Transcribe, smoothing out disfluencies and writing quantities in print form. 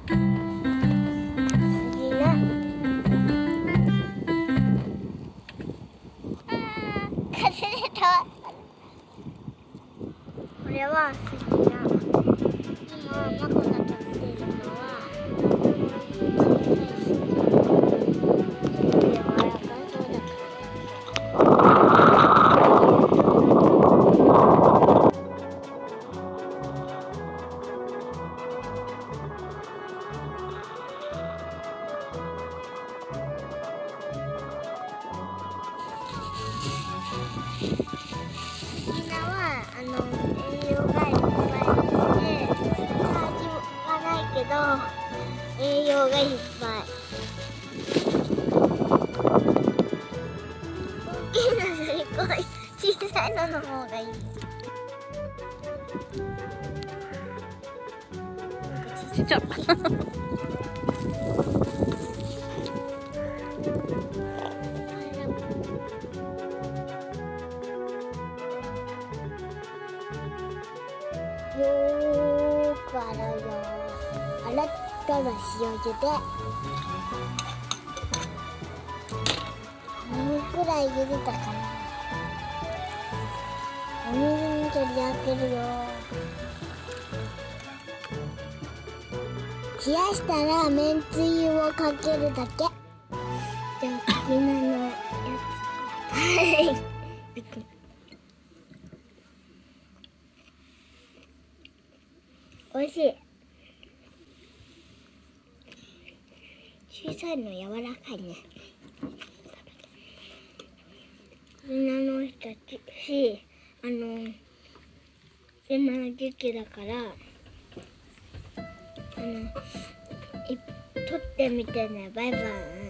次な。外れた。これは好きな。今マコが取っているのは柔らかそうだから。みんなは栄養がいっぱいで味はないけど栄養がいっぱい。大きいのよりこう小さいのの方がいい。 ちっちゃ。 よーく洗うよ。洗ったら塩茹で。2分くらい茹でたかな。お水に取り当てるよ。冷やしたらめんつゆをかけるだけ。じゃあ好きなのやつ。はい。おいしい。小さいの柔らかいね。みんなの人たち今の時期だから取ってみてね。バイバイ。